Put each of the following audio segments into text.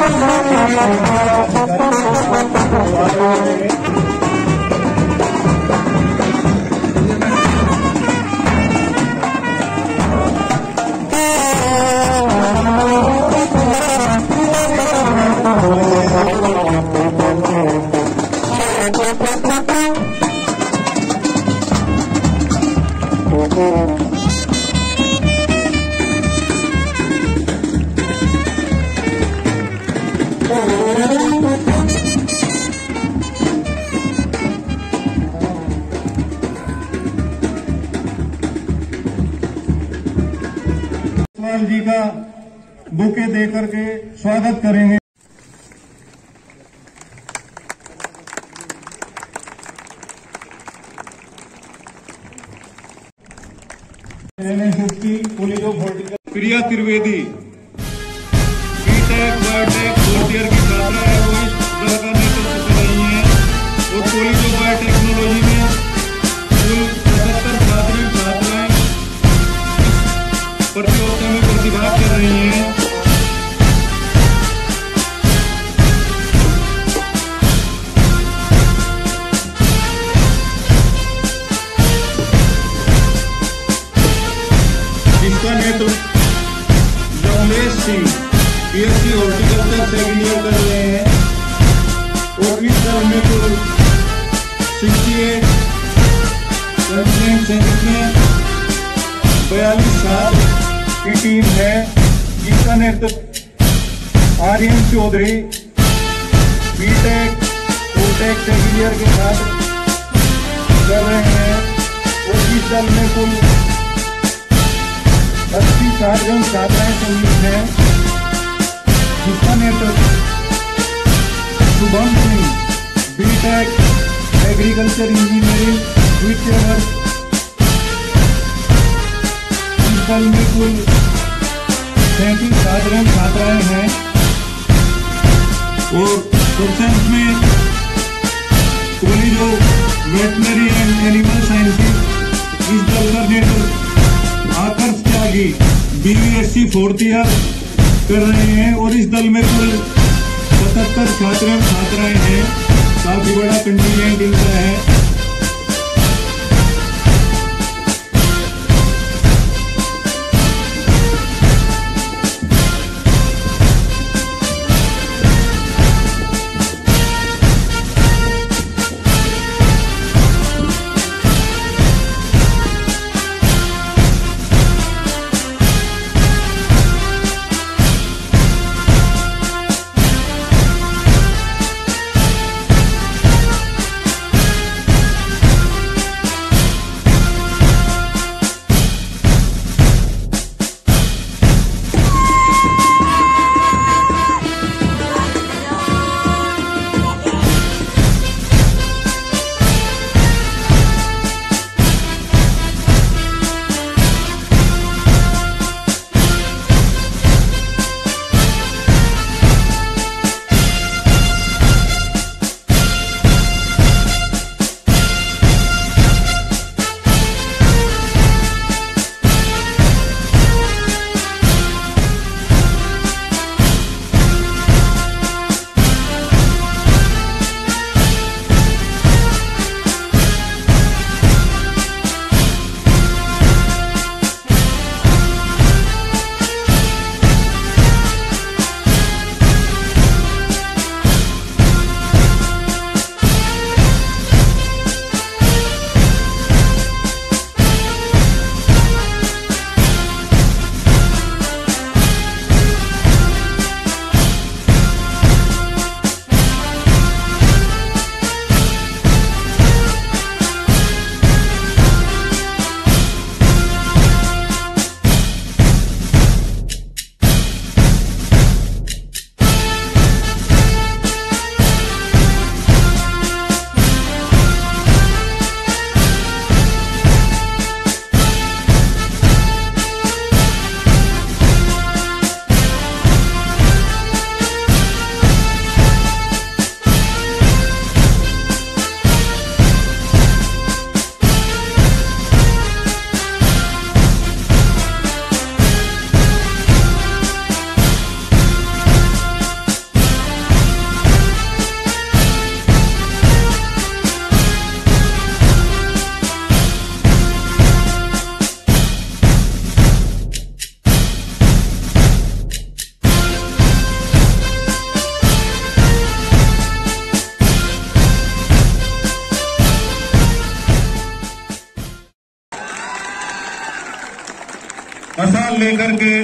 जी का बुके देकर के स्वागत करेंगे। Priya Trivedi B Tech biotech fourth year की छात्रा है, वो इस तरह का नेतृत्व कर रही है और कॉलेज ऑफ बायोटेक्नोलॉजी में कुल 75 छात्राएं प्रतियोगिता में प्रतिभाग कर रही हैं। जिसका नेतृत्व Jamlesh Singh BSc horticulture second year कर रहे हैं और इस साल में कुल 68 में 42 छात्र की टीम है, जिसका नेतृत्व आर्यन चौधरी बीटेक कोटेक सेकेंड ईयर के साथ कर रहे हैं और इस दल में कुल 80 छात्राएं सम्मिलित हैं, जिसका नेतृत्व Shubham Singh B Tech agriculture engineering द्वितीय वर्ष दल में कुल 37 छात्राएं हैं और पर्सेंट में college of veterinary and animal sciences इस दल का नेतृत्व Aakarsh Tyagi BVSc fourth year कर रहे हैं और इस दल में कुल 77 छात्राएं हैं। काफी बड़ा कंटिजेंट इनका है। लेकर के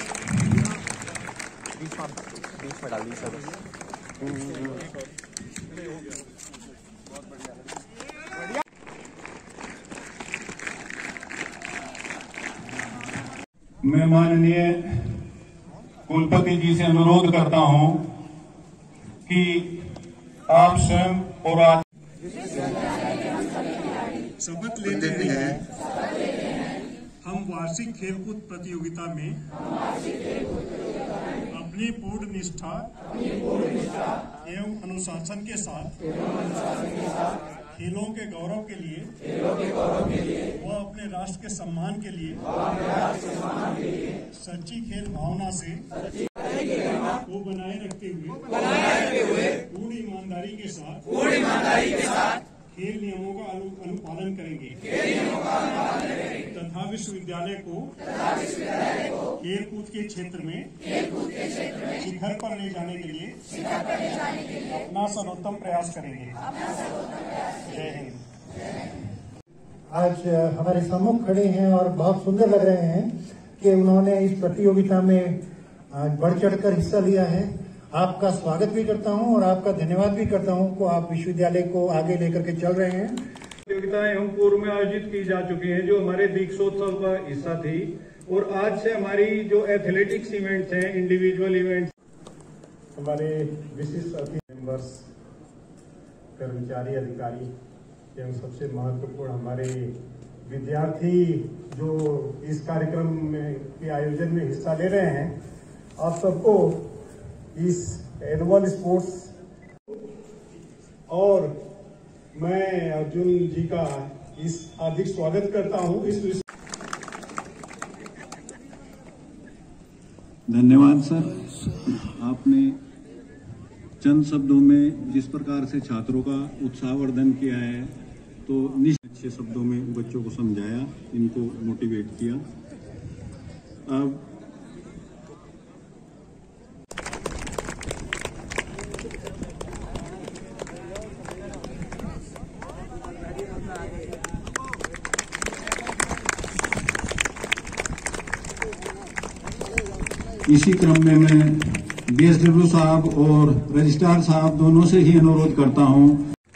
मैं माननीय कुलपति जी से अनुरोध करता हूं कि आप स्वयं और आज शपथ लेते हैं हम वार्षिक खेलकूद प्रतियोगिता में अपनी पूर्ण निष्ठा एवं अनुशासन के साथ खेलों के गौरव के लिए व अपने राष्ट्र के सम्मान के लिए सच्ची खेल भावना से को बनाए रखते हुए पूर्ण ईमानदारी के साथ खेल नियमों का अनुपालन करेंगे तथा विश्वविद्यालय को खेल कूद के क्षेत्र में शिखर पर ले जाने के लिए अपना सर्वोत्तम प्रयास करेंगे। जय हिंद। आज हमारे सम्मुख खड़े हैं और बहुत सुंदर लग रहे हैं कि उन्होंने इस प्रतियोगिता में बढ़ चढ़कर हिस्सा लिया है। आपका स्वागत भी करता हूं और आपका धन्यवाद भी करता हूं कि आप विश्वविद्यालय को आगे लेकर के चल रहे हैं। प्रतियोगिताएं एवं पूर्व में आयोजित की जा चुकी हैं जो हमारे दीक्षोत्सव का हिस्सा थी और आज से हमारी जो एथलेटिक्स इवेंट्स हैं, इंडिविजुअल इवेंट्स, हमारे विशिष्ट अतिथि मेंबर्स, कर्मचारी, अधिकारी एवं सबसे महत्वपूर्ण हमारे विद्यार्थी जो इस कार्यक्रम में के आयोजन में हिस्सा ले रहे हैं, आप सबको इस एनुअल स्पोर्ट्स और मैं अर्जुन जी का इस हार्दिक स्वागत करता हूं। इस धन्यवाद सर। आपने चंद शब्दों में जिस प्रकार से छात्रों का उत्साहवर्धन किया है तो अच्छे शब्दों में बच्चों को समझाया, इनको मोटिवेट किया। अब इसी क्रम में मैं बीएसडब्ल्यू साहब और रजिस्ट्रार साहब दोनों से ही अनुरोध करता हूं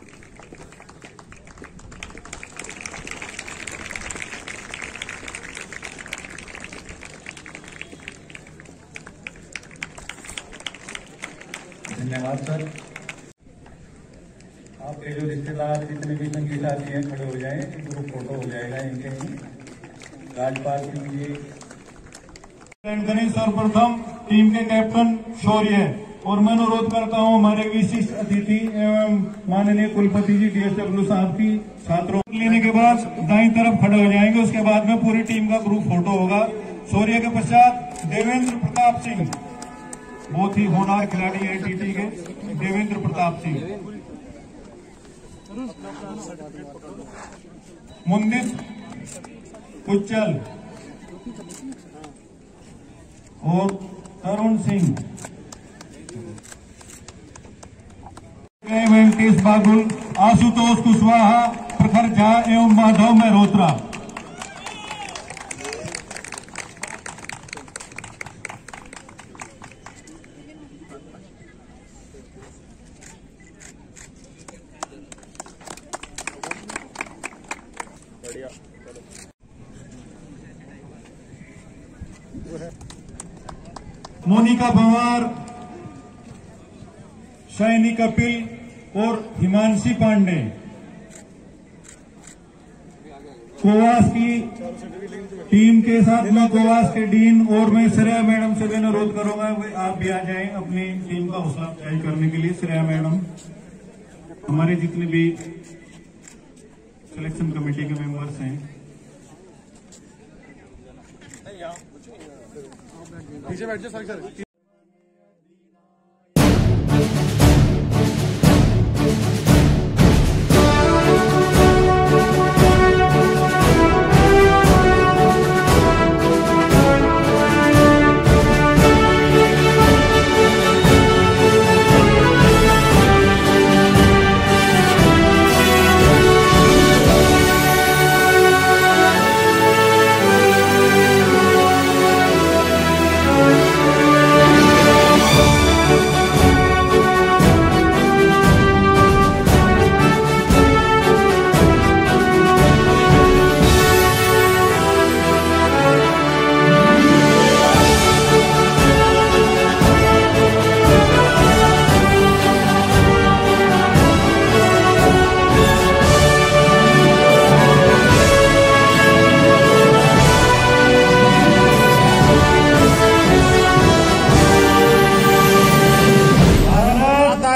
धन्यवाद सर। आपके जो रिश्तेदार जितने भी संगीत साथी हैं खड़े हो जाएं, ग्रुप फोटो हो जाएगा इनके ही। राजपाल सिंह जी सर्वप्रथम टीम के कैप्टन शौर्य और मैं अनुरोध करता हूं हमारे विशिष्ट अतिथि एवं माननीय कुलपति जी डीएसडब्ल्यू साहब की छात्रों लेने के बाद दाईं तरफ खड़े हो जाएंगे। उसके बाद में पूरी टीम का ग्रुप फोटो होगा। शौर्य के पश्चात देवेंद्र प्रताप सिंह, बहुत ही होनहार खिलाड़ी है टीटी के देवेंद्र प्रताप सिंह। मुंदित कुचल और तरुण सिंह, वेंकटेश बागुल, आशुतोष कुशवाहा, प्रखर झा एवं माधव मेहरोत्रा। मोनिका पवार, शैनी कपिल और हिमांशी पांडे। कोवास की टीम के साथ में कोवास के डीन और मैं श्रेया मैडम से भी अनुरोध करूंगा वे आप भी आ जाएं अपनी टीम का हौसला अफजाई करने के लिए। श्रेया मैडम हमारे जितने भी सिलेक्शन कमेटी के मेंबर्स हैं। पीछे बैठ जाओ सर।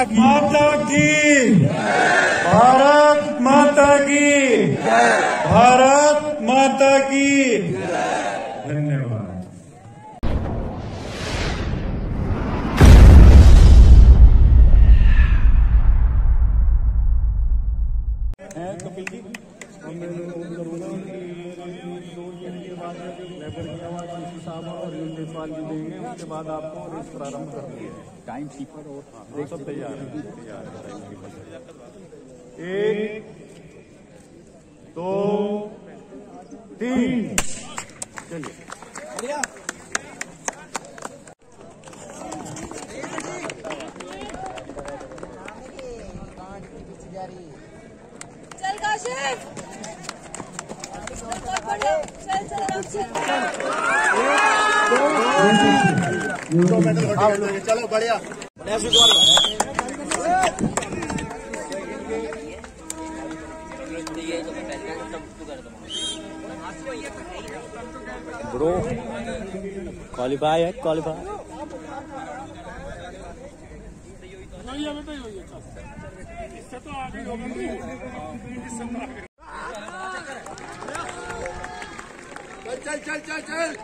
माता की, भारत माता की, भारत माता की। धन्यवाद। कपिल जी, साहब और युद्धपाल जी देंगे, उसके बाद आपको रेस प्रारंभ कर देंगे। टाइम कीपर और सब तैयार है। 1 2 3 चलिए। चल काशिफ, बहुत बढ़िया, चल चलो बढ़िया। ब्रो क्वालिफाई है, क्वालिफाई। इससे तो आगे होगा, इससे तो आगे। चल चल चल चल।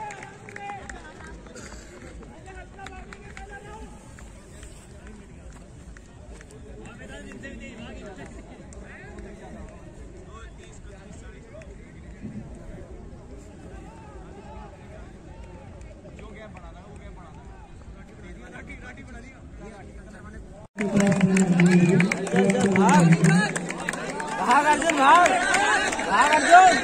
भाग अर्जुन, भाग भाग अर्जुन।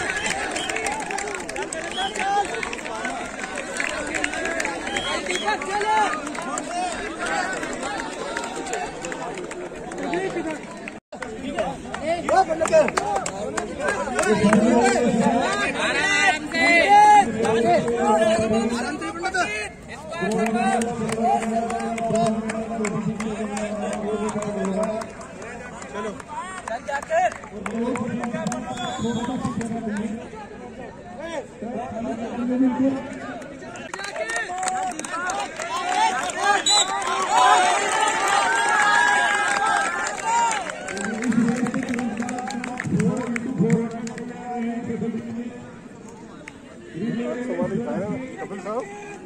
कपिल साहब,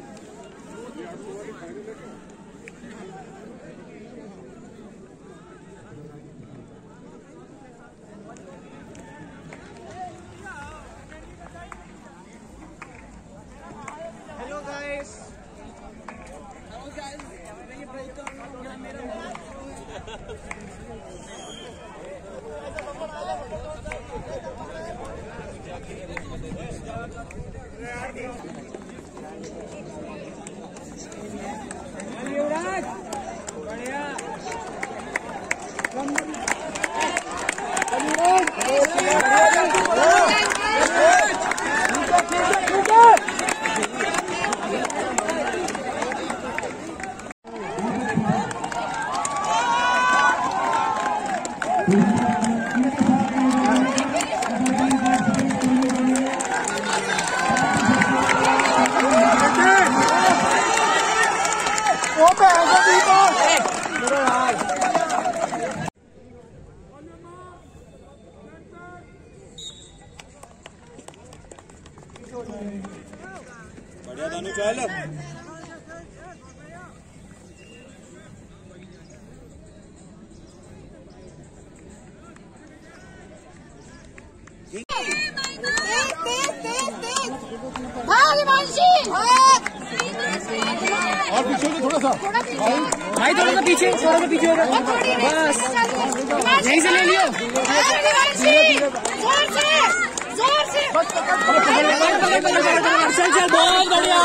बढ़िया दानू चल। और पीछे से थोड़ा सा भाई, थोड़ा सा पीछे, थोड़ा सा पीछे होगा बस। यहीं से ले लियो। जोर से चल चल, बहुत बढ़िया।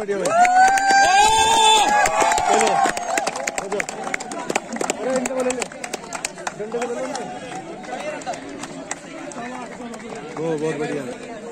बहुत बढ़िया।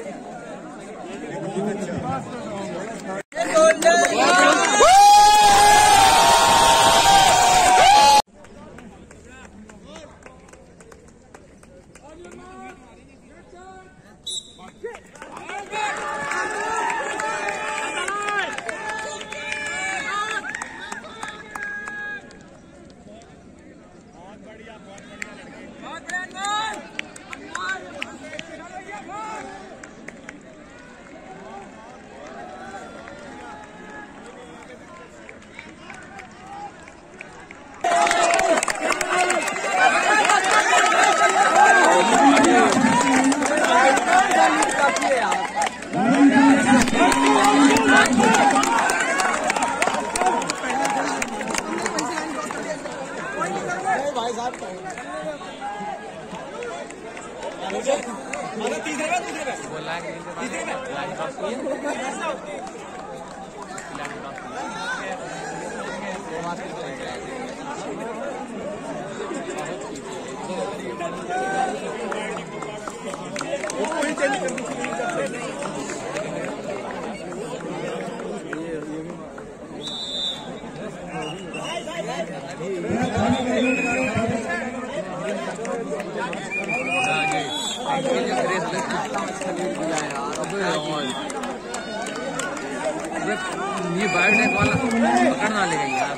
ये बायोटेक वाला पकड़ना लेगा यार।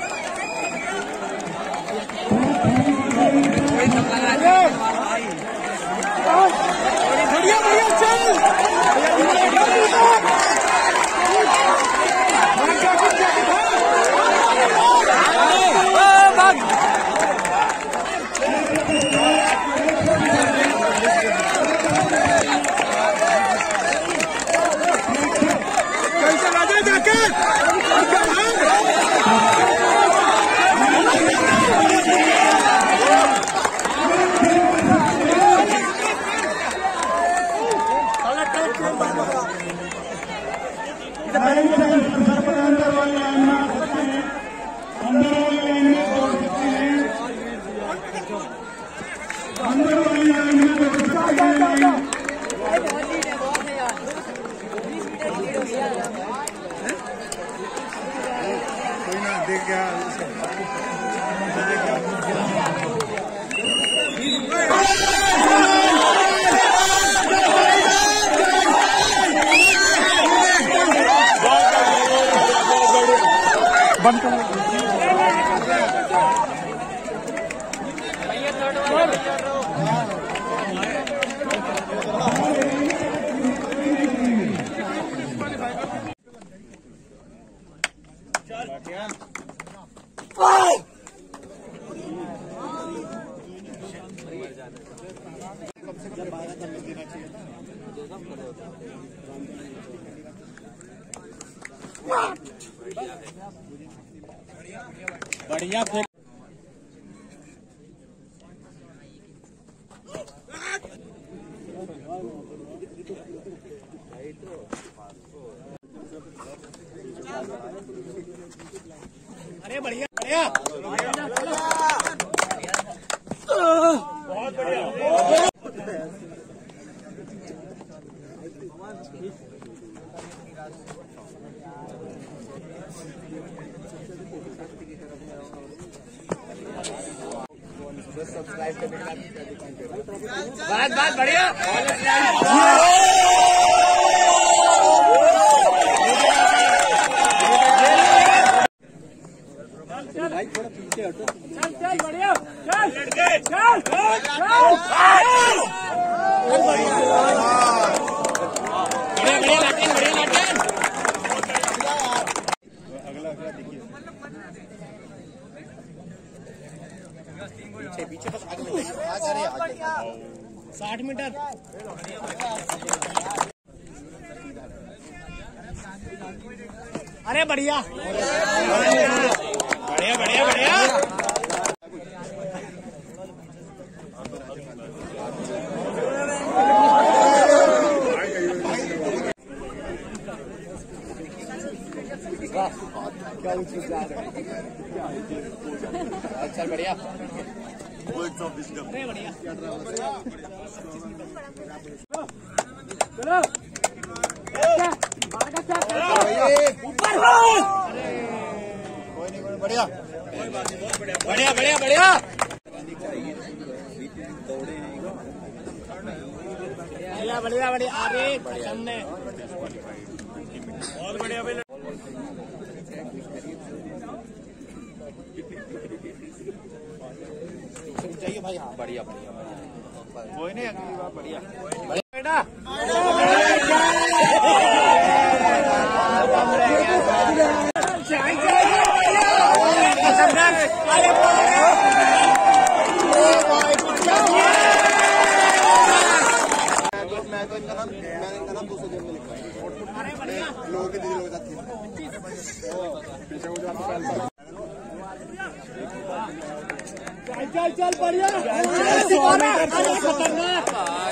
बढ़िया बढ़िया चल। बढ़िया फेंक। अरे बढ़िया बढ़िया बहुत बढ़िया। सब्सक्राइब करने बात बढ़िया। थोड़ा पीछे हटो। चल बढ़िया चल चल पीछे बस आगे 60 मीटर। अरे बढ़िया बढ़िया बढ़िया बढ़िया। अच्छा बढ़िया चलो ऊपर बढ़िया बढ़िया बढ़िया बढ़िया बढ़िया बढ़िया अरे सामने बहुत बढ़िया चाहिए भाई। हाँ बढ़िया बढ़िया कोई नहीं अगली बार बढ़िया बेटा चल चल बढ़िया खतरनाक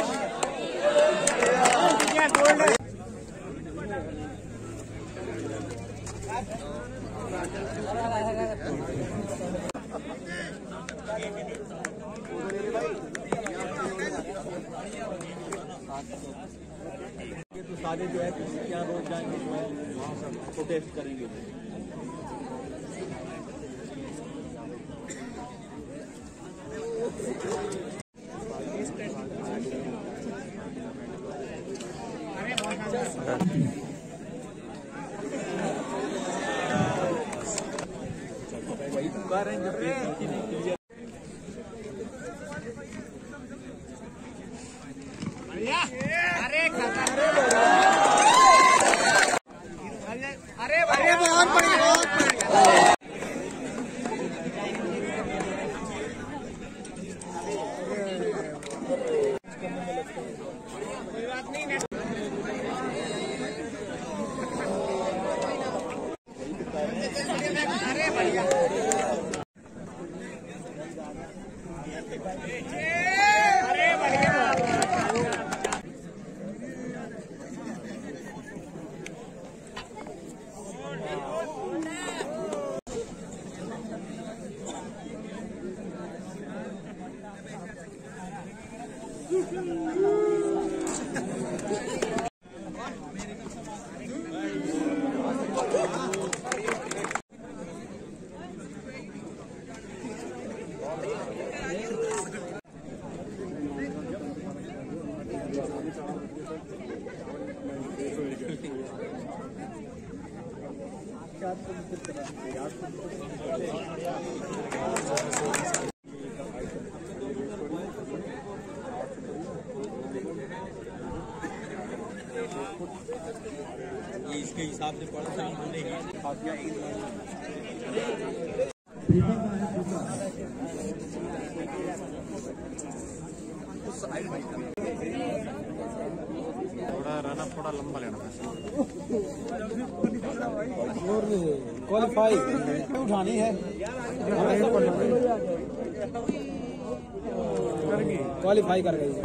तो सारे जो है क्या रोज जाएंगे वहाँ सब प्रोटेस्ट करेंगे। वही पुकार रहे हैं जब अरे अरे अरे बहुत बढ़िया कोई बात नहीं अरे बढ़िया अरे बढ़िया इसके हिसाब से पढ़ा होने थोड़ा रन थोड़ा लंबा लेना क्वालिफाई उठानी है क्वालिफाई कर गई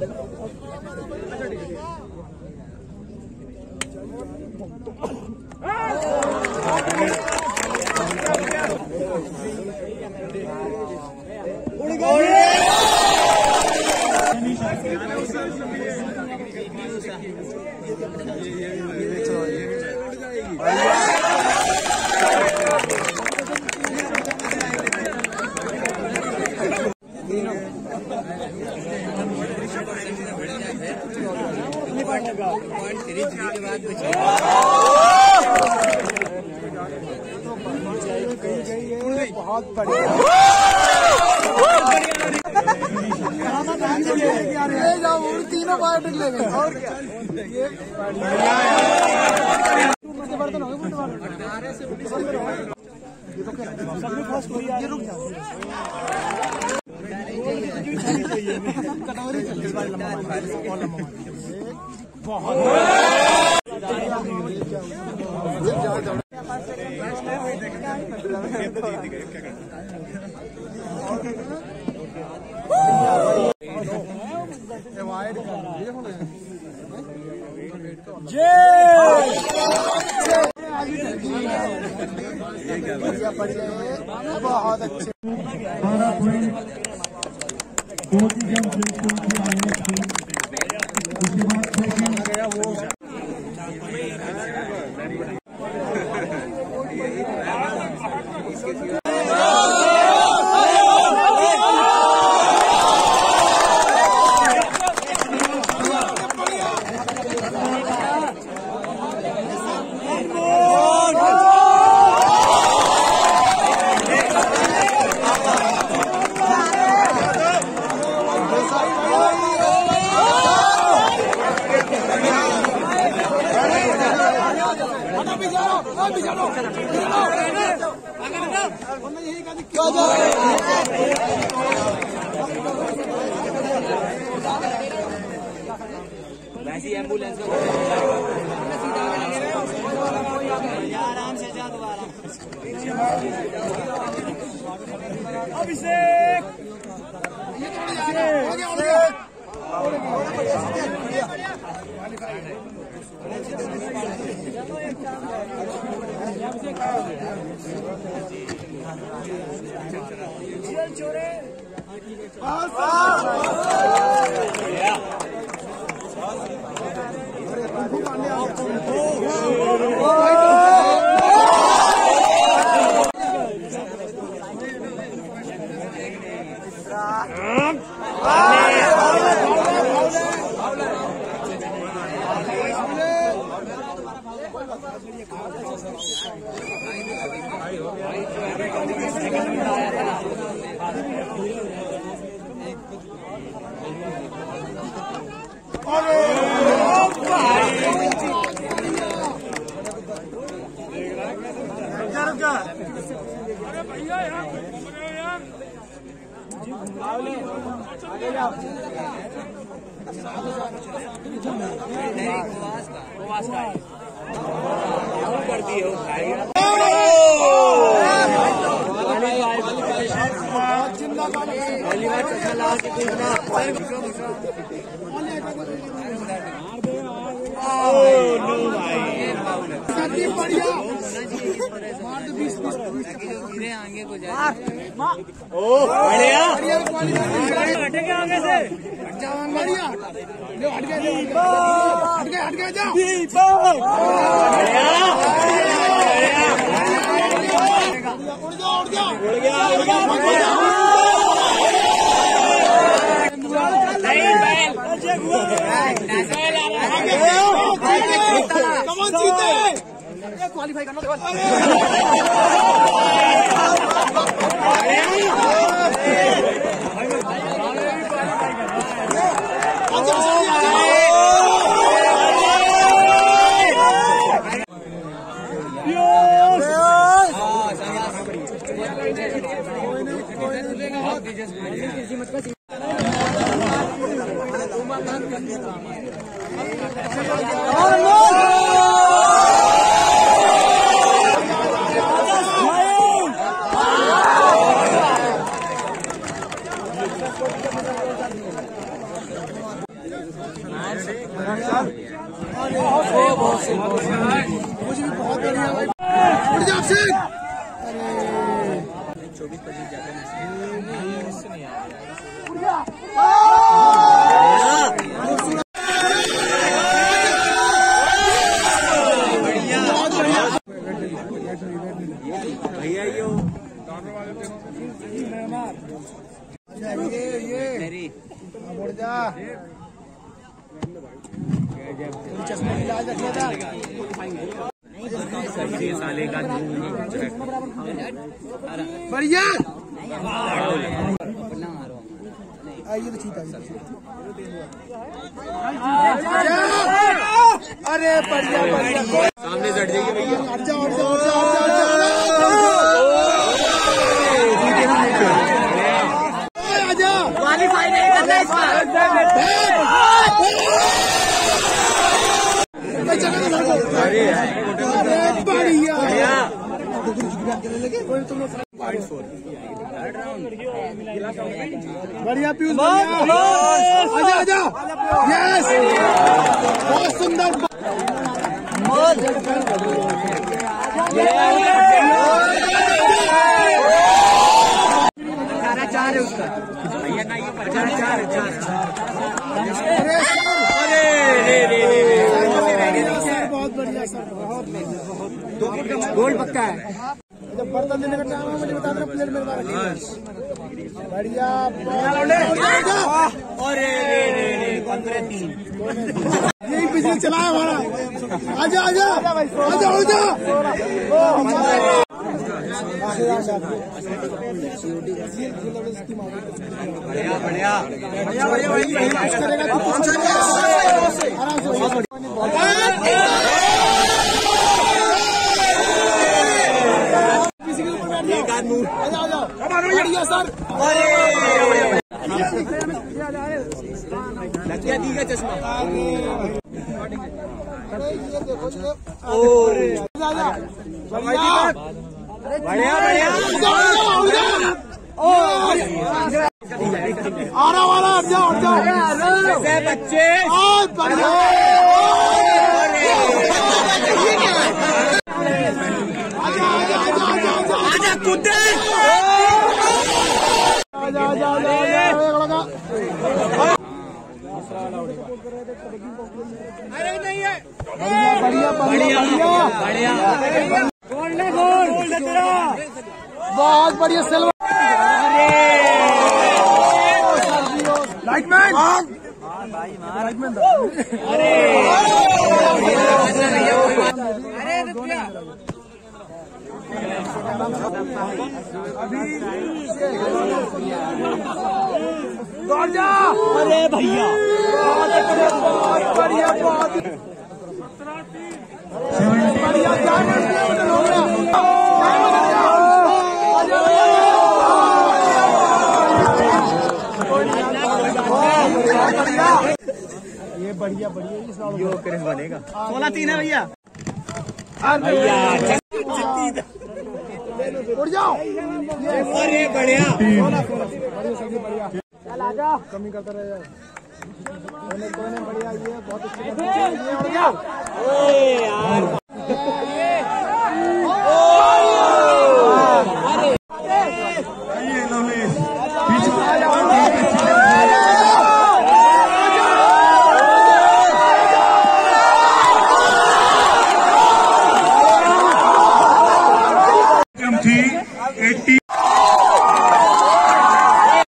बहुत बढ़िया तीनों पॉइंट ले गए और क्या बर्तन हो गए रुक जाओ बहुत जय बहुत अच्छे 12 पॉइंट 2 की गेम बिल्कुल थी आगे थी। उसके बाद सेकंड गया वो वैसी एम्बुलेंस आराम से जा दोबारा। अभिषेक छोरे आगे से क्वालिफाई करना साले का बढ़िया आइए तो ठीक अरे बढ़िया बढ़िया सामने चढ़ जाइए भैया हट जाओ हट जाओ क्वालिफाई नहीं करना इस बार बढ़िया पीयूष आजा आजा यस बहुत सुंदर 4 है उसका भैया ना, ये 4 बहुत बढ़िया सर, बहुत गोल पक्का है। जब बर्तन देने का टाइम है मुझे बता देना, प्लेट में बढ़िया। अरे 15-3 यही पिछले चला है हमारा। आजा आजा आजा आजा आजा। बढ़िया बढ़िया बढ़िया बढ़िया बढ़िया सर। लग दी का चश्मा। बढ़िया बढ़िया आरा वाला हट जाओ बच्चे। बढ़िया आजा कुत्ते। अरे नहीं है। बढ़िया बढ़िया बढ़िया गोल बहुत बढ़िया सेल। लाइटमैन अरे दौड़ जा। अरे भैया बहुत बढ़िया बहुत बढ़िया। ये बढ़िया बढ़िया यो क्रेज बनेगा। 16-3 है भैया। उड़ जाओ। अरे बढ़िया चल आजा। कमी करता रहेगा कोने बढ़िया। ये बहुत अच्छी